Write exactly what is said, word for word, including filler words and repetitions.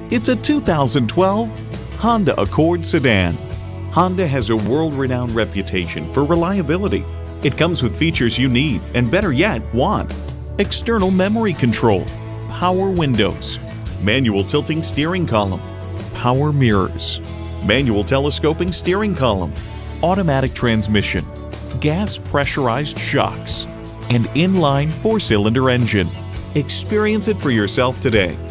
It's a two thousand twelve Honda Accord sedan. Honda has a world-renowned reputation for reliability. It comes with features you need, and better yet, want. External memory control, power windows, manual tilting steering column, power mirrors, manual telescoping steering column, automatic transmission, gas pressurized shocks, and inline four-cylinder engine. Experience it for yourself today.